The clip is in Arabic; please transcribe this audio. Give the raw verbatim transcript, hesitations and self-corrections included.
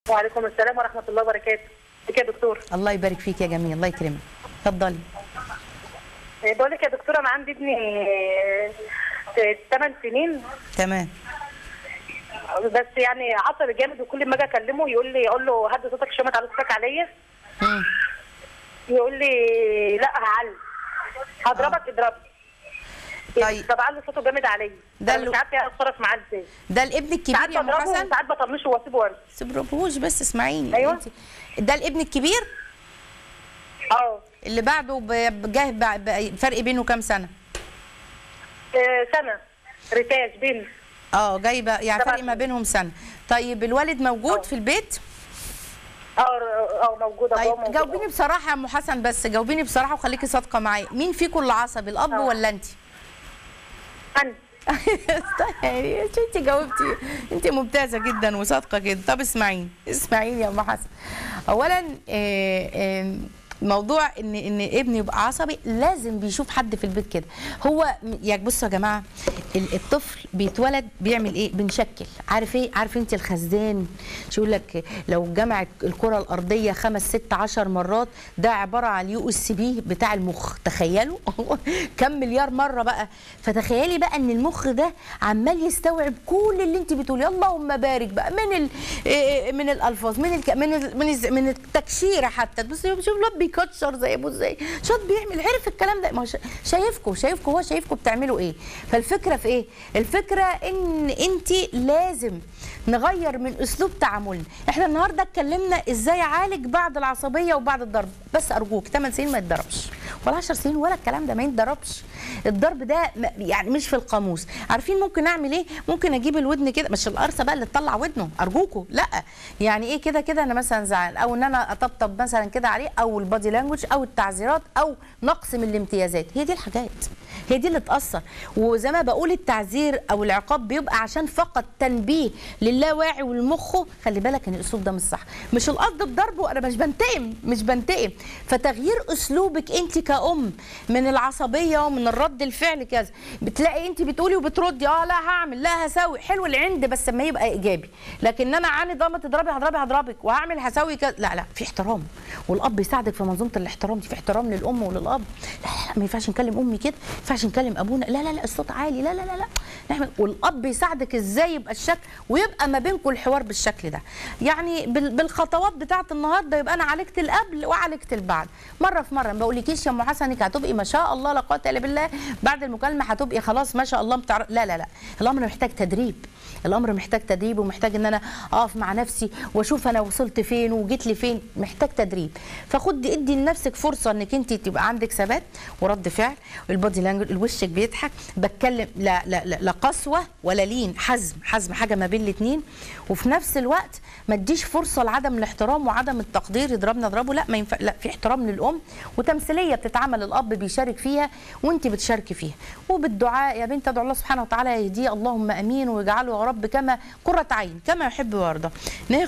وعليكم السلام ورحمه الله وبركاته. ازيك يا دكتور؟ الله يبارك فيك يا جميل، الله يكرمك. اتفضلي. بقول لك يا دكتوره، انا عندي ابني ثمان سنين. تمام. بس يعني عصبي جامد، وكل ما اجي اكلمه يقول لي، اقول له هدي صوتك شويه، ما تعلي صوتك عليا. امم يقول لي لا هعلي، هضربك اضربني. طيب. طب علي صوته جامد عليا، ده انا مش عارفه اتصرف معاه ازاي. ده الابن الكبير يا ام حسن؟ ساعات بطنشه واسيبه وامشي. سيبهوش بس، اسمعيني. ايوه. انت ده الابن الكبير؟ اه. اللي بعده بجاه فرق بينه كام سنه؟ آه سنه ريتاج بين. اه جايبه يعني فرق ما بينهم سنه. طيب الوالد موجود أوه. في البيت؟ اه اه موجوده. طيب موجودة. جاوبيني بصراحه يا ام حسن، بس جاوبيني بصراحه وخليكي صادقه معايا، مين فيكم اللي عصبي، الاب أوه. ولا انت؟ انا. يعني انت جاوبتي، انت ممتازه جدا وصادقه جدا. طب اسمعيني اسمعيني يا ام حسن. اولا آه آه موضوع ان ان ابني يبقى عصبي لازم بيشوف حد في البيت كده. هو يعني بصوا يا جماعه، الطفل بيتولد بيعمل ايه؟ بنشكل. عارف ايه؟ عارف انت الخزان شو يقول لك لو جمع الكره الارضيه خمس ست عشر مرات، ده عباره عن اليو اس بي بتاع المخ. تخيلوا كم مليار مره بقى. فتخيلي بقى ان المخ ده عمال يستوعب كل اللي انت بتقوليه. اللهم بارك بقى من ال من الالفاظ، من ال من ال من, ال من التكشيره حتى. بص شوف الواد بيكشر زي ابوه ازاي، شوط بيعمل، عرف الكلام ده. ما هو شايفكم شايفكم هو شايفكم بتعملوا ايه. فالفكره في ايه؟ الفكره ان انت لازم نغير من اسلوب تعاملنا. احنا النهارده اتكلمنا ازاي اعالج بعد العصبيه وبعد الضرب، بس ارجوك ثمان سنين ما يتضربش، ولا عشر سنين ولا الكلام ده ما يتضربش. الضرب ده يعني مش في القاموس. عارفين ممكن اعمل ايه؟ ممكن اجيب الودن كده، مش القرصه بقى اللي تطلع ودنه ارجوكوا، لا. يعني ايه كده كده انا مثلا زعلان، او ان انا اطبطب مثلا كده عليه، او البادي لانجوج، او التعزيرات، او نقص من الامتيازات. هي دي الحاجات، هي دي اللي تاثر. وزي ما بقول التعزير او العقاب بيبقى عشان فقط تنبيه للاواعي والمخه. خلي بالك ان الاسلوب ده مش صح، مش القصد بضرب، وانا مش بنتقم مش بنتقم. فتغيير اسلوبك انت كأم من العصبيه ومن الرد الفعل كذا، بتلاقي انت بتقولي وبتردي اه لا هعمل لا هسوي. حلو العند بس لما يبقى ايجابي. لكن انا عاند اه ما تضربي هضربي هضربك وهعمل هسوي كذا، لا لا، في احترام. والاب يساعدك في منظومه الاحترام دي، في احترام للام وللاب. لا لا لا ما ينفعش نكلم امي كده، ما ينفعش نكلم ابونا، لا لا لا الصوت عالي، لا لا لا لا نعمل. والاب يساعدك ازاي يبقى الشكل، ويبقى ما بينكم الحوار بالشكل ده. يعني بالخطوات بتاعت النهارده يبقى انا عالجت القبل وعالجت البعد. مره في مره ما بقولكيش يا ام حسن انك هتبقي ما شاء الله لا قوه الا بالله بعد المكالمه هتبقي خلاص ما شاء الله بتعرف، لا لا لا. الامر محتاج تدريب، الامر محتاج تدريب، ومحتاج ان انا اقف مع نفسي واشوف انا وصلت فين وجيت لفين. محتاج تدريب. فخدي ادي لنفسك فرصه انك انت تبقى عندك ثبات ورد فعل، والبادي لانجوج، وشك بيضحك، بتكلم لا لا لا, لا قسوه ولا لين، حزم حزم حاجه ما بين الاثنين. وفي نفس الوقت ما تديش فرصه لعدم الاحترام وعدم التقدير، يضربنا اضربه، لا ما ينفع، لا في احترام للام، وتمثيليه بتتعمل الاب بيشارك فيها وانت بتشاركي فيها. وبالدعاء يا بنت ادعو الله سبحانه وتعالى يهديه، اللهم امين، ويجعله يا رب كما قرة عين كما يحب ويرضى.